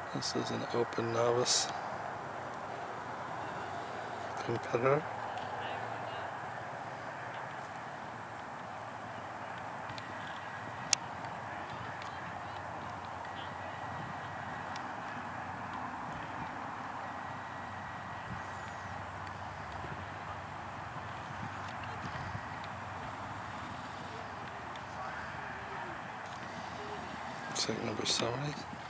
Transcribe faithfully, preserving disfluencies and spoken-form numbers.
This is an open novice competitor. Looks like number seventy.